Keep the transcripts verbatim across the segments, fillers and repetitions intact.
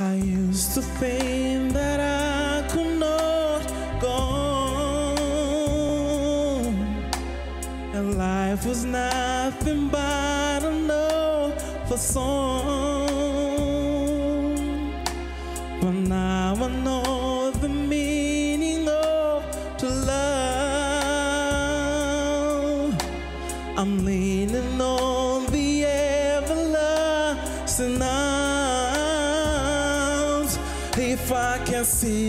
I used to think that I could not go on, and life was nothing but a no for song. But now I know the meaning of to love. I'm leaning on the everlasting arms. If I can see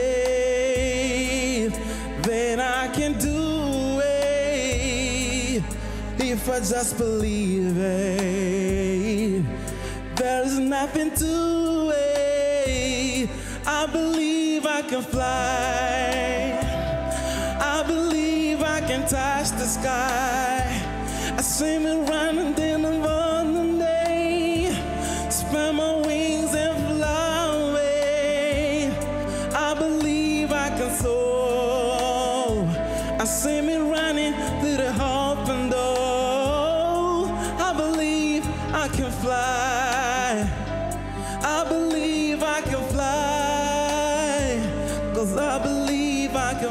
it, then I can do it. If I just believe it, there is nothing to it. I believe I can fly. I believe I can touch the sky. I swim and run and then I'm on the day. Spread my wings and fly away. I believe I can soar. I swim and running through the open door. I believe I can fly. I believe I can fly. 'Cause I believe I can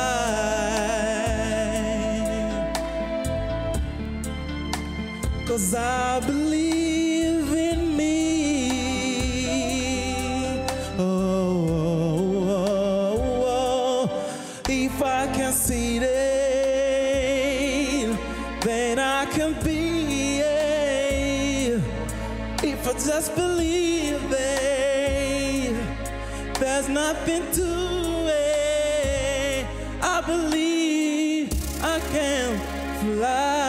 fly. 'Cause I believe in me. Oh, oh, oh, oh. If I can see it, then I can be it. If I just believe it, there's nothing to it. I believe I can fly.